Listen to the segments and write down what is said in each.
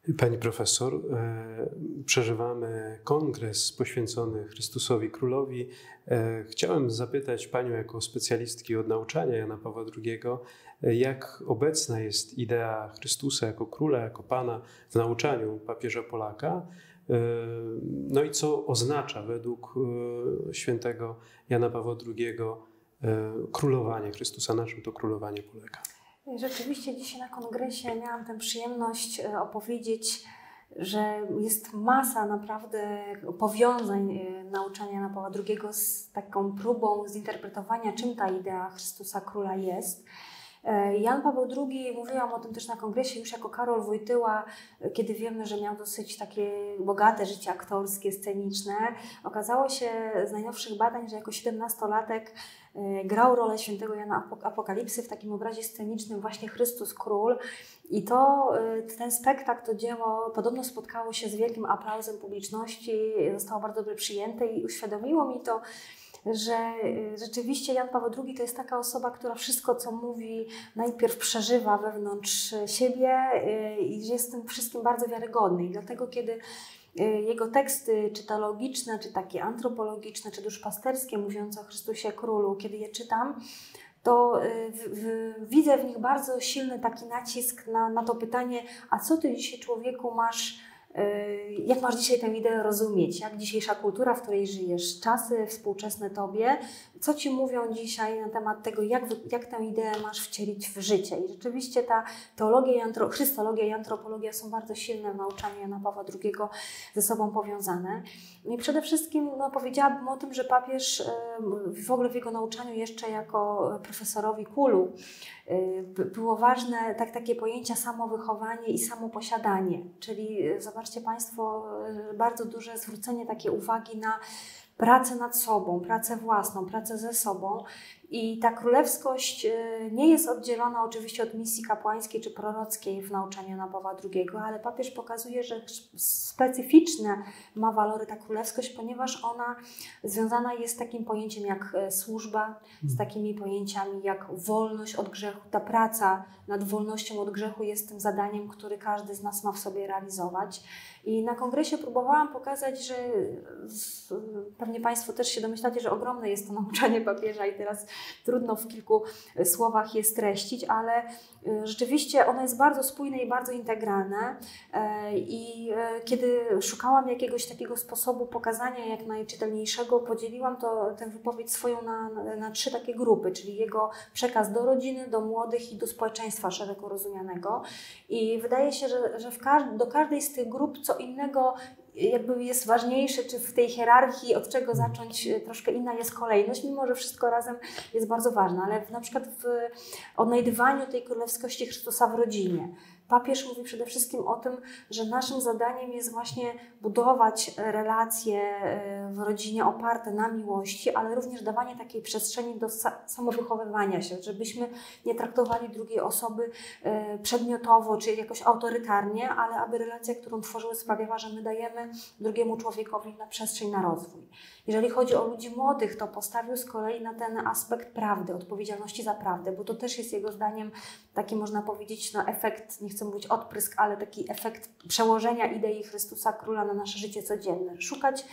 Pani profesor, przeżywamy kongres poświęcony Chrystusowi Królowi. Chciałem zapytać Panią jako specjalistki od nauczania Jana Pawła II, jak obecna jest idea Chrystusa jako Króla, jako Pana w nauczaniu papieża Polaka, no i co oznacza według świętego Jana Pawła II królowanie Chrystusa, na czym to królowanie polega? Rzeczywiście dzisiaj na kongresie miałam tę przyjemność opowiedzieć, że jest masa naprawdę powiązań nauczania Jana Pawła II z taką próbą zinterpretowania, czym ta idea Chrystusa Króla jest. Jan Paweł II, mówiłam o tym też na kongresie już jako Karol Wojtyła, kiedy wiemy, że miał dosyć takie bogate życie aktorskie, sceniczne. Okazało się z najnowszych badań, że jako 17-latek grał rolę świętego Jana Apokalipsy w takim obrazie scenicznym właśnie Chrystus Król. I ten spektakl, to dzieło podobno spotkało się z wielkim aplauzem publiczności, zostało bardzo dobrze przyjęte i uświadomiło mi to, że rzeczywiście Jan Paweł II to jest taka osoba, która wszystko, co mówi, najpierw przeżywa wewnątrz siebie i że jest tym wszystkim bardzo wiarygodny. I dlatego, kiedy jego teksty, czy teologiczne, czy takie antropologiczne, czy duszpasterskie, mówiące o Chrystusie Królu, kiedy je czytam, to widzę w nich bardzo silny taki nacisk na to pytanie, a co ty dzisiaj, człowieku, masz, jak masz dzisiaj tę ideę rozumieć, jak dzisiejsza kultura, w której żyjesz, czasy współczesne tobie, co ci mówią dzisiaj na temat tego, jak tę ideę masz wcielić w życie. I rzeczywiście ta teologia, chrystologia i antropologia są bardzo silne w nauczaniu Jana Pawła II ze sobą powiązane. I przede wszystkim powiedziałabym o tym, że papież w ogóle w jego nauczaniu jeszcze jako profesorowi KUL-u było ważne takie pojęcia samowychowanie i samoposiadanie, czyli zobaczcie Państwo, bardzo duże zwrócenie takiej uwagi na pracę nad sobą, pracę własną, pracę ze sobą. I ta królewskość nie jest oddzielona oczywiście od misji kapłańskiej czy prorockiej w nauczaniu Jana Pawła II, ale papież pokazuje, że specyficzne ma walory ta królewskość, ponieważ ona związana jest z takim pojęciem jak służba, z takimi pojęciami jak wolność od grzechu. Ta praca nad wolnością od grzechu jest tym zadaniem, który każdy z nas ma w sobie realizować. I na kongresie próbowałam pokazać, że pewnie Państwo też się domyślacie, że ogromne jest to nauczanie papieża i teraz trudno w kilku słowach je streścić, ale rzeczywiście ono jest bardzo spójne i bardzo integralne. I kiedy szukałam jakiegoś takiego sposobu pokazania jak najczytelniejszego, podzieliłam tę wypowiedź swoją na trzy takie grupy, czyli jego przekaz do rodziny, do młodych i do społeczeństwa szeroko rozumianego. I wydaje się, że do każdej z tych grup co innego jakby jest ważniejsze, czy w tej hierarchii od czego zacząć, troszkę inna jest kolejność, mimo że wszystko razem jest bardzo ważne, ale na przykład w odnajdywaniu tej królewskości Chrystusa w rodzinie. Papież mówi przede wszystkim o tym, że naszym zadaniem jest właśnie budować relacje w rodzinie oparte na miłości, ale również dawanie takiej przestrzeni do samowychowywania się, żebyśmy nie traktowali drugiej osoby przedmiotowo czy jakoś autorytarnie, ale aby relacja, którą tworzyły, sprawiała, że my dajemy drugiemu człowiekowi na przestrzeń na rozwój. Jeżeli chodzi o ludzi młodych, to postawił z kolei na ten aspekt prawdy, odpowiedzialności za prawdę, bo to też jest jego zdaniem taki, można powiedzieć, efekt, nie chcę mówić odprysk, ale taki efekt przełożenia idei Chrystusa Króla na nasze życie codzienne. Szukać,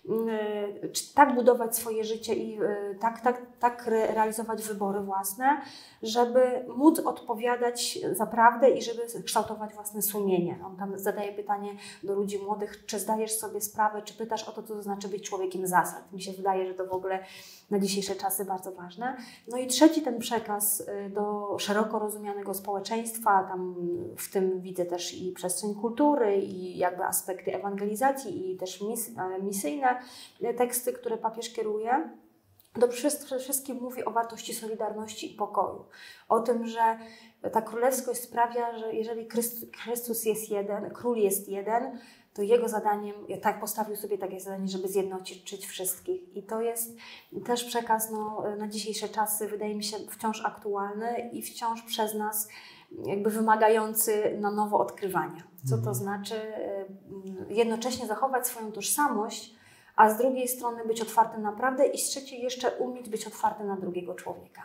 tak budować swoje życie i tak realizować wybory własne, żeby móc odpowiadać za prawdę i żeby kształtować własne sumienie. On tam zadaje pytanie do ludzi młodych, czy zdajesz sobie sprawę, czy pytasz o to, co to znaczy być człowiekiem zasad. Mi się wydaje, że to w ogóle na dzisiejsze czasy bardzo ważne. No i trzeci ten przekaz do szeroko rozumianego społeczeństwa, tam w tym widzę też i przestrzeń kultury, i jakby aspekty ewangelizacji, i też misyjne teksty, które papież kieruje. To przede wszystkim mówi o wartości solidarności i pokoju. O tym, że ta królewskość sprawia, że jeżeli Chrystus jest jeden, król jest jeden, to jego zadaniem, tak postawił sobie takie zadanie, żeby zjednoczyć wszystkich. I to jest też przekaz na dzisiejsze czasy, wydaje mi się, wciąż aktualny i wciąż przez nas jakby wymagający na nowo odkrywania. Co to znaczy jednocześnie zachować swoją tożsamość, a z drugiej strony być otwartym na prawdę i z trzeciej jeszcze umieć być otwarty na drugiego człowieka.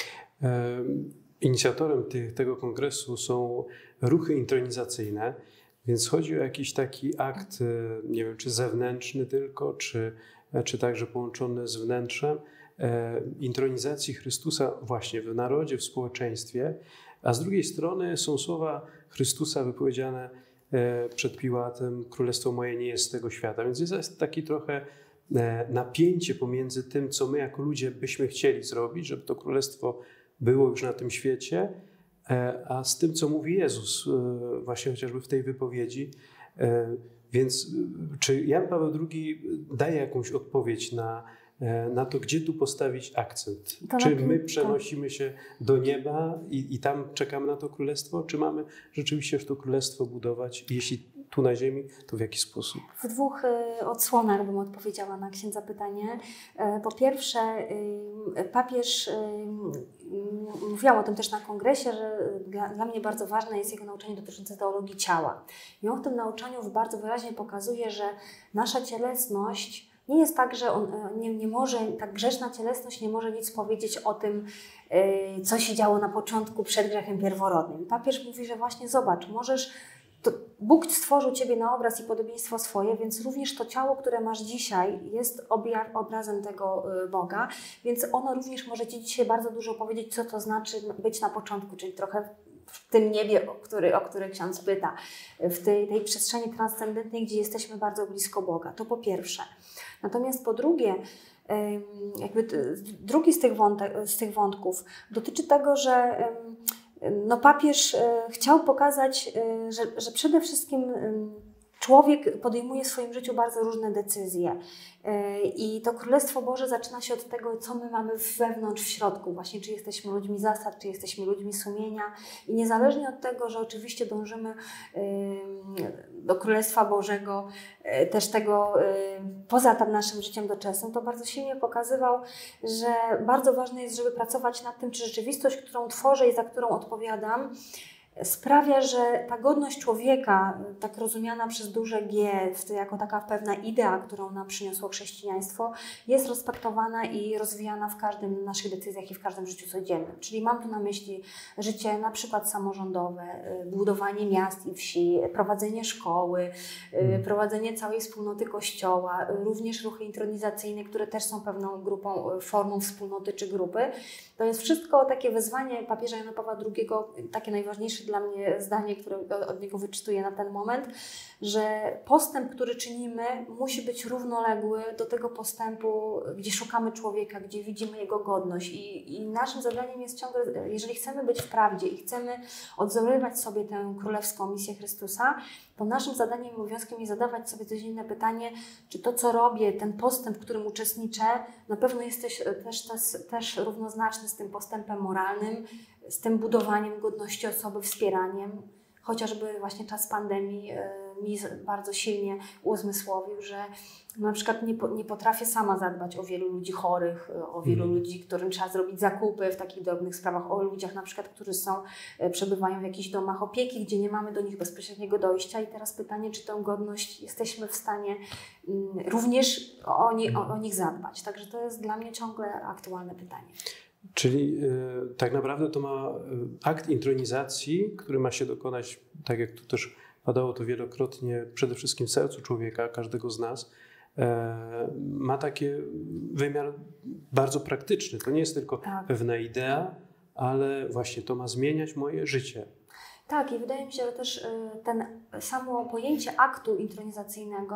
Inicjatorem tego kongresu są ruchy intronizacyjne. Więc chodzi o jakiś taki akt, nie wiem, czy zewnętrzny tylko, czy także połączony z wnętrzem, intronizacji Chrystusa właśnie w narodzie, w społeczeństwie, a z drugiej strony są słowa Chrystusa wypowiedziane przed Piłatem: królestwo moje nie jest z tego świata. Więc jest taki trochę napięcie pomiędzy tym, co my jako ludzie byśmy chcieli zrobić, żeby to królestwo było już na tym świecie, a z tym, co mówi Jezus właśnie chociażby w tej wypowiedzi. Więc czy Jan Paweł II daje jakąś odpowiedź na to, gdzie tu postawić akcent? Czy my przenosimy się do nieba i tam czekamy na to królestwo, czy mamy rzeczywiście już to królestwo budować? Jeśli tu na ziemi, to w jaki sposób? W dwóch odsłonach bym odpowiedziała na księdza pytanie. Po pierwsze, papież mówiłam o tym też na kongresie, że dla mnie bardzo ważne jest jego nauczanie dotyczące teologii ciała. I on w tym nauczaniu bardzo wyraźnie pokazuje, że nasza cielesność nie jest tak, że nie może, ta grzeszna cielesność nie może nic powiedzieć o tym, co się działo na początku przed grzechem pierworodnym. Papież mówi, że właśnie zobacz, Bóg stworzył Ciebie na obraz i podobieństwo swoje, więc również to ciało, które masz dzisiaj, jest obrazem tego Boga, więc ono również może Ci dzisiaj bardzo dużo powiedzieć, co to znaczy być na początku, czyli trochę w tym niebie, o który ksiądz pyta, w tej przestrzeni transcendentnej, gdzie jesteśmy bardzo blisko Boga. To po pierwsze. Natomiast po drugie, drugi z tych wątków dotyczy tego, że papież chciał pokazać, że przede wszystkim człowiek podejmuje w swoim życiu bardzo różne decyzje. I to Królestwo Boże zaczyna się od tego, co my mamy wewnątrz, w środku. Właśnie, czy jesteśmy ludźmi zasad, czy jesteśmy ludźmi sumienia. I niezależnie od tego, że oczywiście dążymy do Królestwa Bożego, też tego poza tym naszym życiem doczesnym, to bardzo silnie pokazywał, że bardzo ważne jest, żeby pracować nad tym, czy rzeczywistość, którą tworzę i za którą odpowiadam, sprawia, że ta godność człowieka, tak rozumiana przez duże G, jako taka pewna idea, którą nam przyniosło chrześcijaństwo, jest respektowana i rozwijana w każdym naszych decyzjach i w każdym życiu codziennym. Czyli mam tu na myśli życie na przykład samorządowe, budowanie miast i wsi, prowadzenie szkoły, prowadzenie całej wspólnoty kościoła, również ruchy intronizacyjne, które też są pewną formą wspólnoty czy grupy. To jest wszystko takie wezwanie papieża Jana Pawła II, takie najważniejsze dla mnie zdanie, które od niego wyczytuję na ten moment, że postęp, który czynimy, musi być równoległy do tego postępu, gdzie szukamy człowieka, gdzie widzimy jego godność. I naszym zadaniem jest ciągle, jeżeli chcemy być w prawdzie i chcemy odzorowywać sobie tę królewską misję Chrystusa, to naszym zadaniem i obowiązkiem jest zadawać sobie coś inne pytanie, czy to, co robię, ten postęp, w którym uczestniczę, na pewno jest też równoznaczny z tym postępem moralnym, z tym budowaniem godności osoby, wspieraniem. Chociażby właśnie czas pandemii mi bardzo silnie uzmysłowił, że na przykład nie potrafię sama zadbać o wielu ludzi chorych, o wielu ludzi, którym trzeba zrobić zakupy w takich drobnych sprawach, o ludziach na przykład, którzy przebywają w jakichś domach opieki, gdzie nie mamy do nich bezpośredniego dojścia. I teraz pytanie, czy tę godność jesteśmy w stanie również o nich zadbać. Także to jest dla mnie ciągle aktualne pytanie. Czyli tak naprawdę to ma akt intronizacji, który ma się dokonać, tak jak tu też padało to wielokrotnie, przede wszystkim w sercu człowieka, każdego z nas, ma taki wymiar bardzo praktyczny. To nie jest tylko pewna idea, ale właśnie to ma zmieniać moje życie. Tak, i wydaje mi się, że też samo pojęcie aktu intronizacyjnego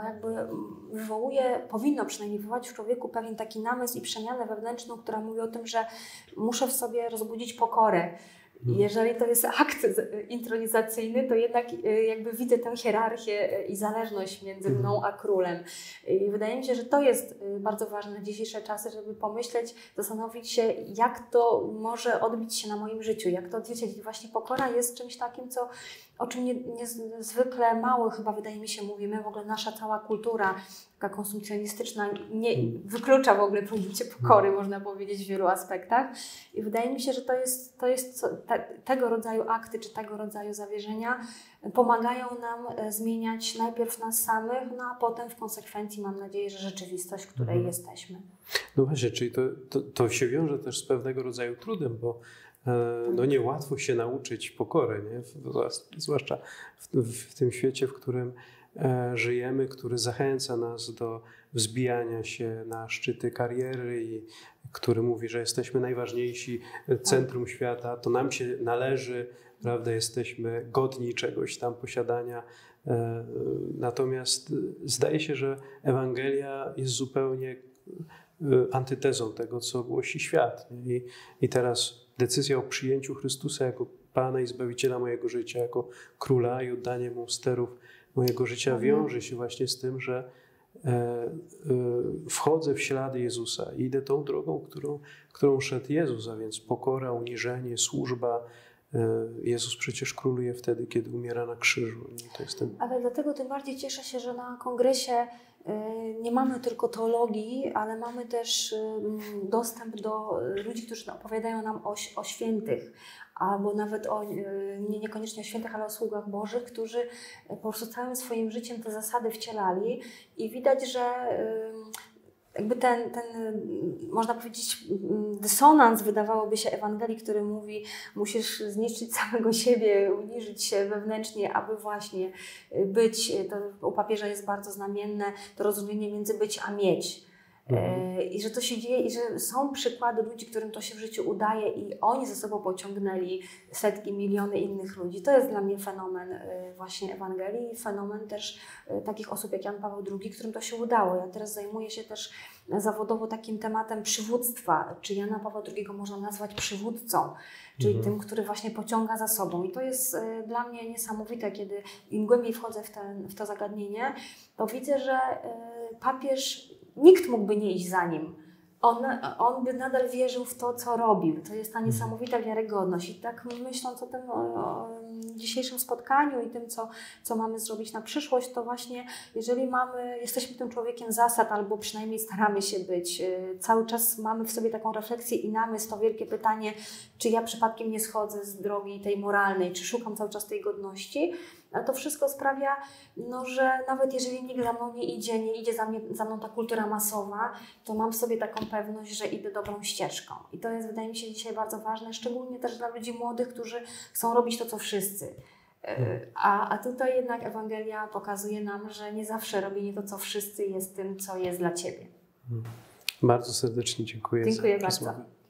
powinno przynajmniej wywołać w człowieku pewien taki namysł i przemianę wewnętrzną, która mówi o tym, że muszę w sobie rozbudzić pokorę. Jeżeli to jest akt intronizacyjny, to jednak jakby widzę tę hierarchię i zależność między mną a królem. I wydaje mi się, że to jest bardzo ważne na dzisiejsze czasy, żeby pomyśleć, zastanowić się, jak to może odbić się na moim życiu, jak to odzwierciedlić. Właśnie pokora jest czymś takim, o czym niezwykle mało chyba, wydaje mi się, mówimy. W ogóle nasza cała kultura taka konsumpcjonistyczna nie wyklucza w ogóle pojęcie pokory, można powiedzieć, w wielu aspektach. I wydaje mi się, że tego rodzaju akty czy tego rodzaju zawierzenia pomagają nam zmieniać najpierw nas samych, no a potem w konsekwencji, mam nadzieję, że rzeczywistość, w której jesteśmy. No właśnie, czyli to się wiąże też z pewnego rodzaju trudem, bo no niełatwo się nauczyć pokory, nie? Zwłaszcza w tym świecie, w którym żyjemy, który zachęca nas do wzbijania się na szczyty kariery i który mówi, że jesteśmy najważniejsi, centrum świata, to nam się należy, prawda, jesteśmy godni czegoś tam posiadania. Natomiast zdaje się, że Ewangelia jest zupełnie antytezą tego, co głosi świat. I teraz decyzja o przyjęciu Chrystusa jako Pana i Zbawiciela mojego życia, jako Króla i oddanie Mu sterów mojego życia wiąże się właśnie z tym, że wchodzę w ślady Jezusa i idę tą drogą, którą szedł Jezus, a więc pokora, uniżenie, służba. Jezus przecież króluje wtedy, kiedy umiera na krzyżu. To jest ten... Ale dlatego tym bardziej cieszę się, że na kongresie nie mamy tylko teologii, ale mamy też dostęp do ludzi, którzy opowiadają nam o świętych, albo nawet niekoniecznie o świętych, ale o sługach Bożych, którzy po prostu całym swoim życiem te zasady wcielali i widać, że jakby ten można powiedzieć, dysonans wydawałoby się Ewangelii, który mówi, musisz zniszczyć samego siebie, uniżyć się wewnętrznie, aby właśnie być, to u papieża jest bardzo znamienne, to rozumienie między być a mieć. I że to się dzieje i że są przykłady ludzi, którym to się w życiu udaje i oni ze sobą pociągnęli setki, miliony innych ludzi. To jest dla mnie fenomen właśnie Ewangelii i fenomen też takich osób jak Jan Paweł II, którym to się udało. Ja teraz zajmuję się też zawodowo takim tematem przywództwa. Czy Jana Pawła II można nazwać przywódcą, czyli tym, który właśnie pociąga za sobą. I to jest dla mnie niesamowite, kiedy im głębiej wchodzę w to zagadnienie, to widzę, że papież, nikt mógłby nie iść za nim. On by nadal wierzył w to, co robił. To jest ta niesamowita wiarygodność. I tak myśląc o tym dzisiejszym spotkaniu i tym, co mamy zrobić na przyszłość, to właśnie jeżeli jesteśmy tym człowiekiem zasad, albo przynajmniej staramy się być, cały czas mamy w sobie taką refleksję i namysł, to wielkie pytanie, czy ja przypadkiem nie schodzę z drogi tej moralnej, czy szukam cały czas tej godności, ale to wszystko sprawia, że nawet jeżeli nikt za mną nie idzie za mną ta kultura masowa, to mam w sobie taką pewność, że idę dobrą ścieżką. I to jest, wydaje mi się, dzisiaj bardzo ważne, szczególnie też dla ludzi młodych, którzy chcą robić to, co wszyscy. A tutaj jednak Ewangelia pokazuje nam, że nie zawsze robienie to, co wszyscy jest tym, co jest dla Ciebie. Bardzo serdecznie dziękuję za rozmowę. bardzo.